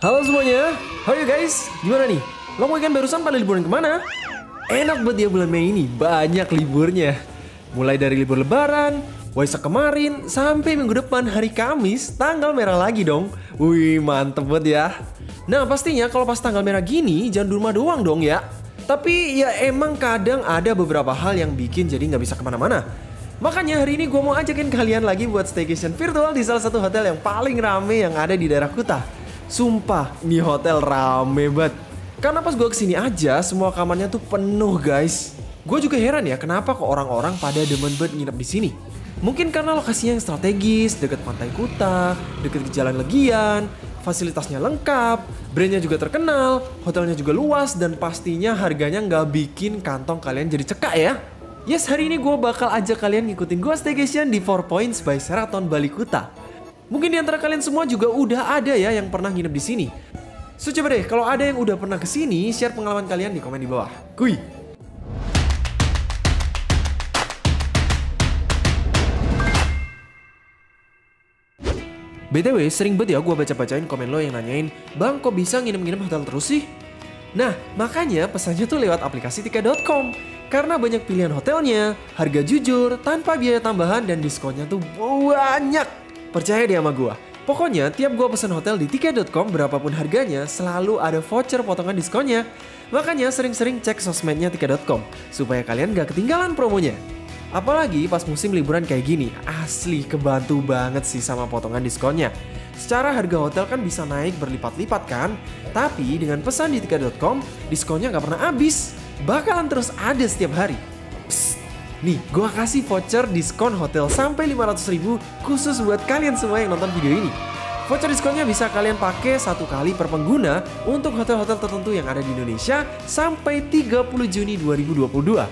Halo semuanya, how you guys? Gimana nih? Long weekend barusan pada liburan kemana? Enak banget ya bulan Mei ini, banyak liburnya. Mulai dari libur lebaran, Waisak kemarin, sampai minggu depan hari Kamis, tanggal merah lagi dong. Wih, mantep banget ya. Nah pastinya kalau pas tanggal merah gini, jangan di rumah doang dong ya. Tapi ya emang kadang ada beberapa hal yang bikin jadi nggak bisa kemana-mana. Makanya hari ini gue mau ajakin kalian lagi buat staycation virtual di salah satu hotel yang paling rame yang ada di daerah Kuta. Sumpah, nih hotel rame banget. Karena pas gue kesini aja, semua kamarnya tuh penuh guys. Gue juga heran ya kenapa kok orang-orang pada demen banget nginep di sini. Mungkin karena lokasinya yang strategis, deket pantai Kuta, deket ke jalan Legian, fasilitasnya lengkap, brandnya juga terkenal, hotelnya juga luas, dan pastinya harganya nggak bikin kantong kalian jadi cekak ya. Yes, hari ini gue bakal ajak kalian ngikutin gue staycation di 4 Points by Sheraton Bali Kuta. Mungkin di antara kalian semua juga udah ada ya yang pernah nginep di sini. So coba deh, kalau ada yang udah pernah kesini, share pengalaman kalian di komen di bawah. Kuy! BTW, sering banget ya gue baca-bacain komen lo yang nanyain, Bang kok bisa nginep-nginep hotel terus sih? Nah, makanya pesannya tuh lewat aplikasi tiket.com. Karena banyak pilihan hotelnya, harga jujur, tanpa biaya tambahan, dan diskonnya tuh banyak. Percaya deh sama gue. Pokoknya tiap gue pesan hotel di tiket.com berapapun harganya, selalu ada voucher potongan diskonnya. Makanya sering-sering cek sosmednya tiket.com, supaya kalian gak ketinggalan promonya. Apalagi pas musim liburan kayak gini, asli kebantu banget sih sama potongan diskonnya. Secara harga hotel kan bisa naik berlipat-lipat kan? Tapi dengan pesan di tiket.com, diskonnya gak pernah habis. Bakalan terus ada setiap hari. Psst, nih gue kasih voucher diskon hotel sampai 500.000 khusus buat kalian semua yang nonton video ini. Voucher diskonnya bisa kalian pakai 1 kali per pengguna untuk hotel-hotel tertentu yang ada di Indonesia sampai 30 Juni 2022.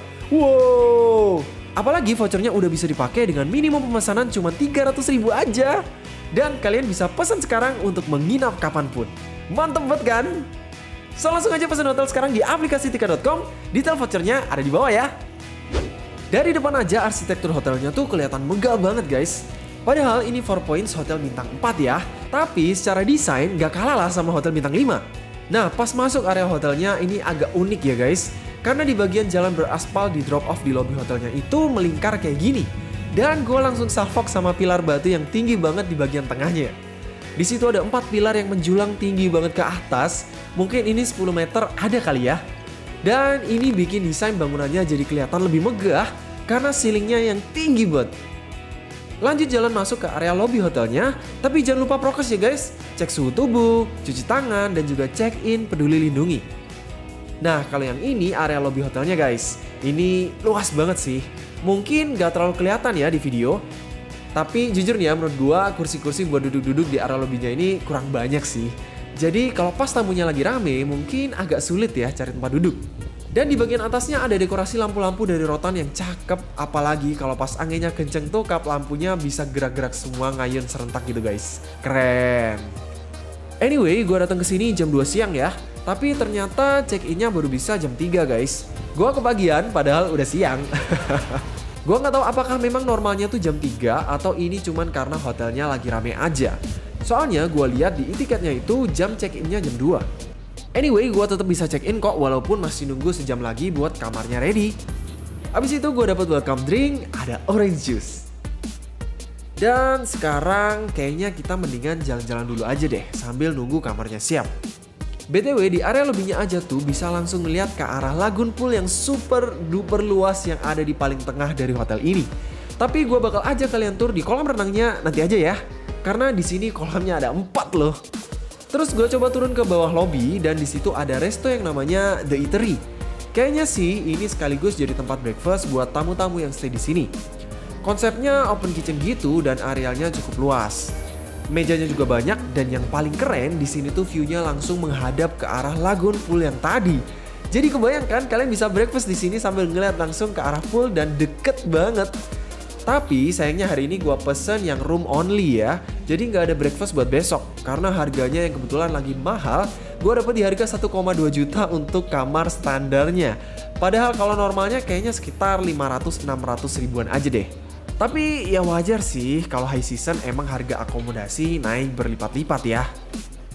Wow! Apalagi vouchernya udah bisa dipakai dengan minimum pemesanan cuma 300.000 aja. Dan kalian bisa pesan sekarang untuk menginap kapanpun. Mantep banget kan? So langsung aja pesan hotel sekarang di aplikasi tiket.com. Detail vouchernya ada di bawah ya. Dari depan aja arsitektur hotelnya tuh kelihatan megah banget guys. Padahal ini 4 Points hotel bintang 4 ya. Tapi secara desain gak kalah lah sama hotel bintang 5. Nah pas masuk area hotelnya ini agak unik ya guys. Karena di bagian jalan beraspal di drop off di lobi hotelnya itu melingkar kayak gini. Dan gue langsung salfok sama pilar batu yang tinggi banget di bagian tengahnya. Di situ ada 4 pilar yang menjulang tinggi banget ke atas. Mungkin ini 10 meter ada kali ya. Dan ini bikin desain bangunannya jadi kelihatan lebih megah karena ceilingnya yang tinggi banget. Lanjut jalan masuk ke area lobi hotelnya. Tapi jangan lupa prokes ya guys. Cek suhu tubuh, cuci tangan, dan juga check in peduli lindungi. Nah kalau yang ini area lobi hotelnya guys. Ini luas banget sih. Mungkin gak terlalu kelihatan ya di video. Tapi jujur nih ya menurut gua kursi-kursi buat duduk-duduk di area lobbynya ini kurang banyak sih. Jadi kalau pas tamunya lagi rame mungkin agak sulit ya cari tempat duduk. Dan di bagian atasnya ada dekorasi lampu-lampu dari rotan yang cakep. Apalagi kalau pas anginnya kenceng tuh kap lampunya bisa gerak-gerak semua ngayun serentak gitu guys. Keren. Anyway gua datang ke sini jam 2 siang ya. Tapi ternyata check-innya baru bisa jam 3 guys. Gua kebagian padahal udah siang. Gue gak tahu apakah memang normalnya tuh jam 3 atau ini cuman karena hotelnya lagi rame aja. Soalnya gue lihat di e-tiketnya itu jam check-innya jam 2. Anyway, gue tetap bisa check-in kok walaupun masih nunggu sejam lagi buat kamarnya ready. Abis itu gue dapat welcome drink, ada orange juice. Dan sekarang kayaknya kita mendingan jalan-jalan dulu aja deh sambil nunggu kamarnya siap. BTW di area lobbynya aja tuh bisa langsung ngeliat ke arah lagun pool yang super duper luas yang ada di paling tengah dari hotel ini. Tapi gue bakal ajak kalian tur di kolam renangnya nanti aja ya. Karena di sini kolamnya ada 4 loh. Terus gue coba turun ke bawah lobby dan di situ ada resto yang namanya The Eatery. Kayaknya sih ini sekaligus jadi tempat breakfast buat tamu-tamu yang stay di sini. Konsepnya open kitchen gitu dan arealnya cukup luas. Mejanya juga banyak dan yang paling keren di sini tuh view-nya langsung menghadap ke arah lagun pool yang tadi. Jadi kebayangkan kalian bisa breakfast di sini sambil ngeliat langsung ke arah pool dan deket banget. Tapi sayangnya hari ini gua pesen yang room only ya. Jadi nggak ada breakfast buat besok karena harganya yang kebetulan lagi mahal. Gua dapet di harga 1,2 juta untuk kamar standarnya. Padahal kalau normalnya kayaknya sekitar 500-600 ribuan aja deh. Tapi ya wajar sih kalau high season emang harga akomodasi naik berlipat-lipat ya.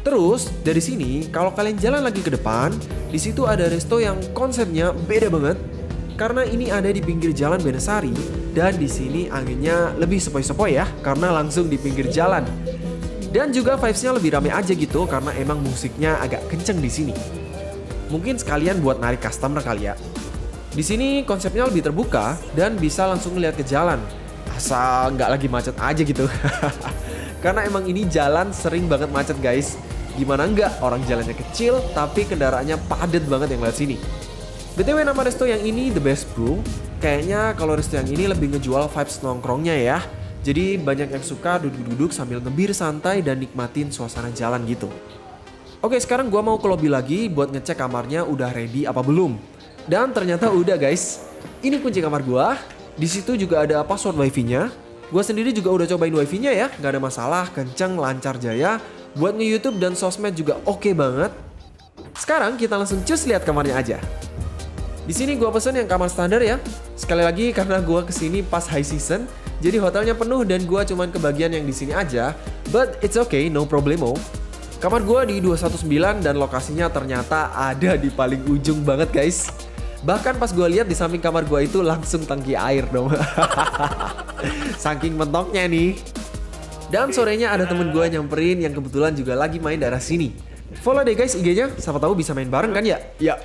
Terus dari sini kalau kalian jalan lagi ke depan, di situ ada resto yang konsepnya beda banget. Karena ini ada di pinggir jalan Benesari dan di sini anginnya lebih sepoi-sepoi ya karena langsung di pinggir jalan. Dan juga vibes-nya lebih rame aja gitu karena emang musiknya agak kenceng di sini. Mungkin sekalian buat narik customer kali ya. Di sini konsepnya lebih terbuka dan bisa langsung ngeliat ke jalan. Asal nggak lagi macet aja gitu. Karena emang ini jalan sering banget macet guys. Gimana nggak orang jalannya kecil tapi kendaraannya padat banget yang lewat sini. BTW nama resto yang ini The Best Brew. Kayaknya kalau resto yang ini lebih ngejual vibes nongkrongnya ya. Jadi banyak yang suka duduk-duduk sambil ngebir santai dan nikmatin suasana jalan gitu. Oke, sekarang gua mau ke lobby lagi buat ngecek kamarnya udah ready apa belum. Dan ternyata udah guys. Ini kunci kamar gua. Di situ juga ada password wifi-nya. Gua sendiri juga udah cobain wifi-nya ya, nggak ada masalah, kenceng, lancar jaya. Buat nge-YouTube dan sosmed juga oke banget. Sekarang kita langsung cus lihat kamarnya aja. Di sini gua pesen yang kamar standar ya. Sekali lagi karena gua kesini pas high season, jadi hotelnya penuh dan gua cuman kebagian yang di sini aja. But it's okay, no problemo. Kamar gua di 219 dan lokasinya ternyata ada di paling ujung banget guys. Bahkan pas gua lihat di samping kamar gua itu langsung tangki air dong. Saking mentoknya nih. Dan sorenya ada temen gua nyamperin yang kebetulan juga lagi main daerah sini. Follow deh guys IG-nya, siapa tahu bisa main bareng kan ya? Ya.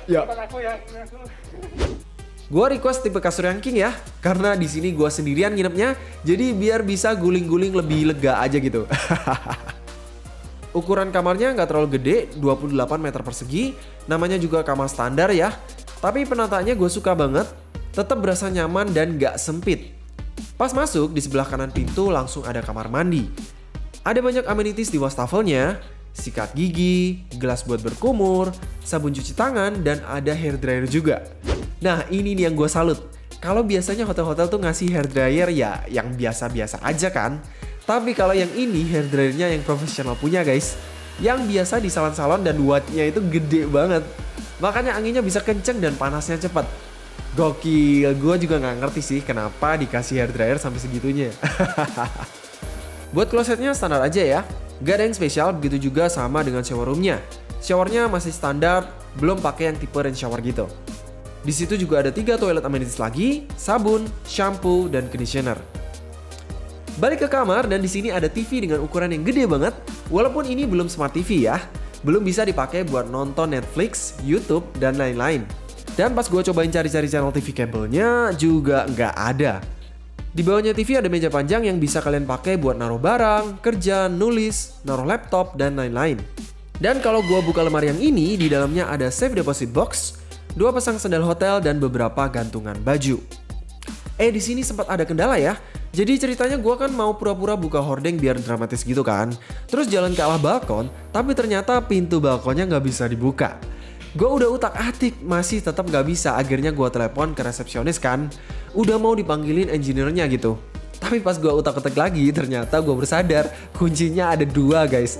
Gua request tipe kasur yang king ya, karena di sini gua sendirian nginepnya, jadi biar bisa guling-guling lebih lega aja gitu. Ukuran kamarnya nggak terlalu gede, 28 meter persegi, namanya juga kamar standar ya. Tapi penataannya gue suka banget, tetap berasa nyaman dan nggak sempit. Pas masuk di sebelah kanan pintu langsung ada kamar mandi. Ada banyak amenities di wastafelnya, sikat gigi, gelas buat berkumur, sabun cuci tangan, dan ada hair dryer juga. Nah ini nih yang gue salut. Kalau biasanya hotel-hotel tuh ngasih hair dryer ya yang biasa-biasa aja kan. Tapi kalau yang ini hair dryernya yang profesional punya guys. Yang biasa di salon-salon dan wattnya itu gede banget. Makanya anginnya bisa kenceng dan panasnya cepat. Gokil, gue juga nggak ngerti sih kenapa dikasih hair dryer sampai segitunya. Buat klosetnya standar aja ya. Gak ada yang spesial, begitu juga sama dengan shower roomnya. Showernya masih standar, belum pakai yang tipe rain shower gitu. Di situ juga ada 3 toilet amenities lagi, sabun, shampoo, dan conditioner. Balik ke kamar dan di sini ada TV dengan ukuran yang gede banget. Walaupun ini belum smart TV ya, belum bisa dipakai buat nonton Netflix, YouTube, dan lain-lain. Dan pas gue cobain cari-cari channel TV kabelnya juga nggak ada. Di bawahnya TV ada meja panjang yang bisa kalian pakai buat naruh barang, kerja, nulis, naruh laptop, dan lain-lain. Dan kalau gue buka lemari yang ini, di dalamnya ada safe deposit box, 2 pasang sandal hotel, dan beberapa gantungan baju. Di sini sempat ada kendala ya. Jadi ceritanya gue kan mau pura-pura buka hordeng biar dramatis gitu kan. Terus jalan ke arah balkon, tapi ternyata pintu balkonnya nggak bisa dibuka. Gue udah utak-atik, masih tetap nggak bisa. Akhirnya gue telepon ke resepsionis kan. Udah mau dipanggilin engineer-nya gitu. Tapi pas gue utak-atik lagi, ternyata gue bersadar kuncinya ada 2 guys.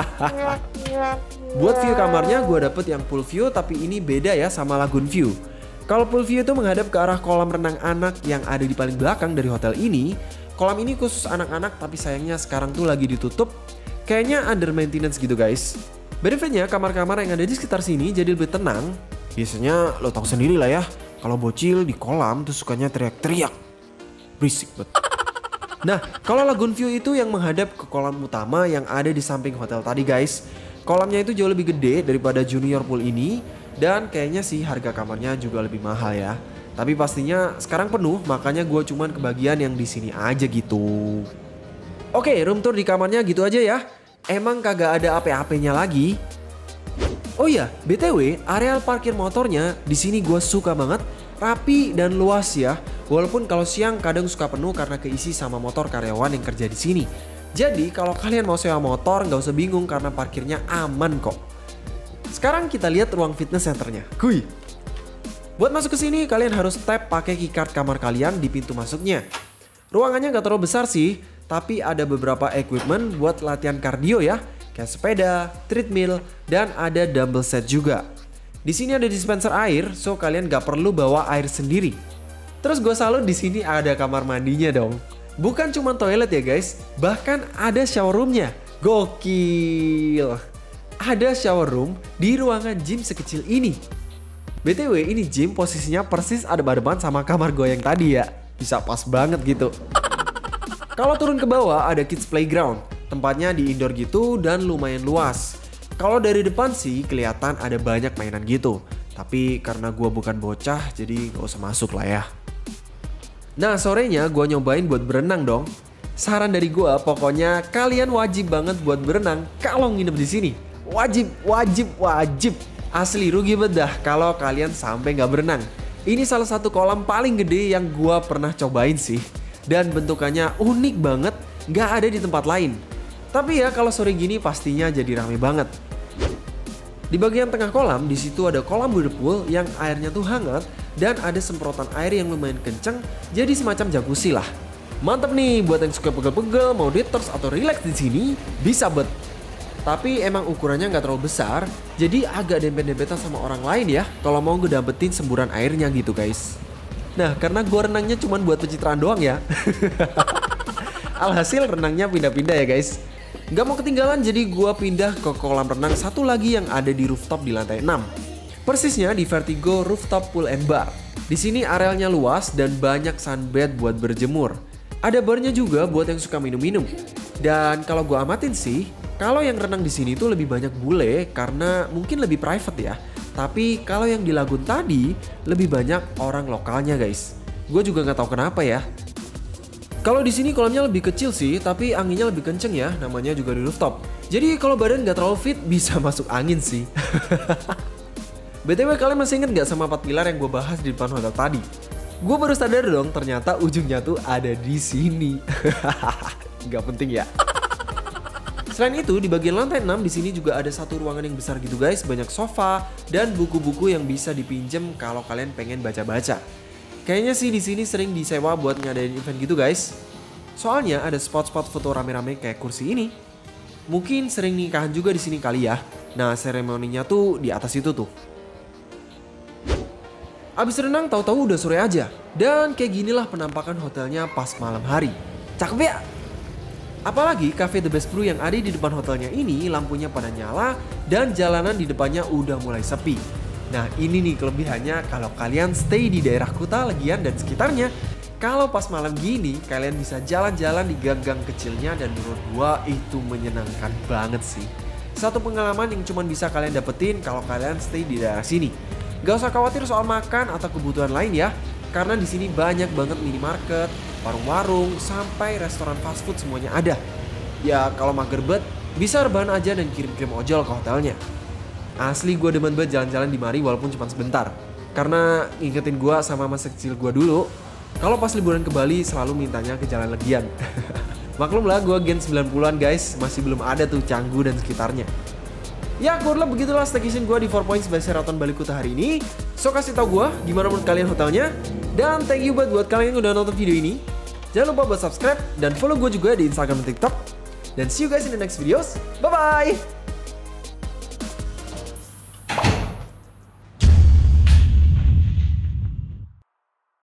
Buat view kamarnya gue dapet yang full view, tapi ini beda ya sama lagoon view. Kalau full view itu menghadap ke arah kolam renang anak yang ada di paling belakang dari hotel ini. Kolam ini khusus anak-anak tapi sayangnya sekarang tuh lagi ditutup. Kayaknya under maintenance gitu guys. Benefitnya kamar-kamar yang ada di sekitar sini jadi lebih tenang. Biasanya lo tahu sendiri lah ya. Kalau bocil di kolam tuh sukanya teriak-teriak. Berisik banget. Nah kalau lagoon view itu yang menghadap ke kolam utama yang ada di samping hotel tadi guys. Kolamnya itu jauh lebih gede daripada junior pool ini. Dan kayaknya sih harga kamarnya juga lebih mahal ya. Tapi pastinya sekarang penuh, makanya gue cuman kebagian yang di sini aja gitu. Oke, room tour di kamarnya gitu aja ya. Emang kagak ada AP-AP-nya lagi. Oh iya, BTW, areal parkir motornya di sini gue suka banget, rapi dan luas ya. Walaupun kalau siang kadang suka penuh karena keisi sama motor karyawan yang kerja di sini. Jadi kalau kalian mau sewa motor nggak usah bingung karena parkirnya aman kok. Sekarang kita lihat ruang fitness centernya. Kuy. Buat masuk ke sini kalian harus tap pakai keycard kamar kalian di pintu masuknya. Ruangannya nggak terlalu besar sih, tapi ada beberapa equipment buat latihan kardio ya, kayak sepeda, treadmill, dan ada dumbbell set juga. Di sini ada dispenser air, so kalian nggak perlu bawa air sendiri. Terus gue salut di sini ada kamar mandinya dong. Bukan cuma toilet ya guys, bahkan ada shower roomnya. Gokil. ada shower room di ruangan gym sekecil ini. BTW ini gym posisinya persis adep-adepan sama kamar gue yang tadi ya. Bisa pas banget gitu. Kalau turun ke bawah ada kids playground. Tempatnya di indoor gitu dan lumayan luas. Kalau dari depan sih kelihatan ada banyak mainan gitu. Tapi karena gue bukan bocah jadi gak usah masuk lah ya. Nah sorenya gue nyobain buat berenang dong. Saran dari gue pokoknya kalian wajib banget buat berenang kalau nginep di sini. Wajib. Asli rugi banget dah kalau kalian sampai gak berenang. Ini salah satu kolam paling gede yang gue pernah cobain sih. Dan bentukannya unik banget, gak ada di tempat lain. Tapi ya kalau sore gini pastinya jadi rame banget. Di bagian tengah kolam, di situ ada kolam whirlpool yang airnya tuh hangat dan ada semprotan air yang lumayan kenceng, jadi semacam jacuzzi lah. Mantap nih buat yang suka pegel-pegel, mau detox atau relax di sini, bisa bet. Tapi emang ukurannya nggak terlalu besar, jadi agak dempet-dempetan sama orang lain ya kalau mau ngedapetin semburan airnya gitu guys. Nah karena gue renangnya cuma buat pencitraan doang ya. Alhasil renangnya pindah-pindah ya guys. Gak mau ketinggalan jadi gue pindah ke kolam renang satu lagi yang ada di rooftop di lantai 6. Persisnya di Vertigo Rooftop Pool and Bar. Di sini arealnya luas dan banyak sunbed buat berjemur. Ada barnya juga buat yang suka minum-minum. Dan kalau gue amatin sih, kalau yang renang di sini tuh lebih banyak bule karena mungkin lebih private ya. Tapi kalau yang di lagun tadi lebih banyak orang lokalnya guys. Gue juga nggak tahu kenapa ya. Kalau di sini kolamnya lebih kecil sih, tapi anginnya lebih kenceng ya. Namanya juga di rooftop. Jadi kalau badan nggak terlalu fit bisa masuk angin sih. BTW kalian masih inget nggak sama 4 pilar yang gue bahas di depan hotel tadi? Gue baru sadar dong ternyata ujungnya tuh ada di sini. Nggak penting ya. Selain itu di bagian lantai 6 di sini juga ada satu ruangan yang besar gitu guys, banyak sofa dan buku-buku yang bisa dipinjem kalau kalian pengen baca-baca. Kayaknya sih di sini sering disewa buat ngadain event gitu guys. Soalnya ada spot-spot foto rame-rame kayak kursi ini. Mungkin sering nikahan juga di sini kali ya. Nah, seremoninya tuh di atas itu tuh. Abis renang tahu-tahu udah sore aja. Dan kayak ginilah penampakan hotelnya pas malam hari. Cakep ya? Apalagi Cafe The Best Brew yang ada di depan hotelnya ini lampunya pada nyala dan jalanan di depannya udah mulai sepi. Nah ini nih kelebihannya kalau kalian stay di daerah Kuta, Legian dan sekitarnya. Kalau pas malam gini kalian bisa jalan-jalan di gang-gang kecilnya dan menurut gua itu menyenangkan banget sih. Satu pengalaman yang cuma bisa kalian dapetin kalau kalian stay di daerah sini. Gak usah khawatir soal makan atau kebutuhan lain ya. Karena di sini banyak banget minimarket, warung-warung, sampai restoran fast food semuanya ada. Ya kalau mager bet, bisa rebahan aja dan kirim-kirim ojol ke hotelnya. Asli gue demen banget jalan-jalan di mari walaupun cuma sebentar. Karena ngingetin gue sama masa kecil gue dulu, kalau pas liburan ke Bali selalu mintanya ke Jalan Legian. Maklum lah gue gen 90-an guys, masih belum ada tuh Canggu dan sekitarnya. Ya kurang begitulah staycation gue di 4 Points by Sheraton Bali Kuta hari ini. So kasih tau gue gimana menurut kalian hotelnya. Dan thank you buat kalian yang udah nonton video ini. Jangan lupa buat subscribe dan follow gue juga di Instagram dan TikTok. Dan see you guys in the next videos. Bye bye.